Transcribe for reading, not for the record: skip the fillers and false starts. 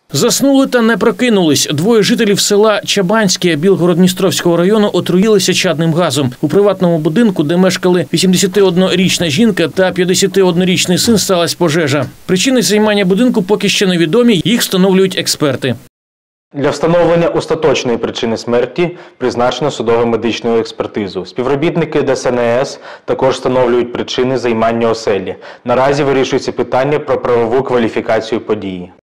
Заснули та не прокинулись. Двоє жителів села Чабанське Білгород-Дністровського району отруїлися чадним газом. У приватному будинку, де мешкали 81-річна жінка та 51-річний син, сталася пожежа. Причини займання будинку поки ще невідомі, їх встановлюють експерти. Для встановлення остаточної причини смерті призначено судово-медичну експертизу. Співробітники ДСНС також встановлюють причини займання оселі. Наразі вирішується питання про правову кваліфікацію події.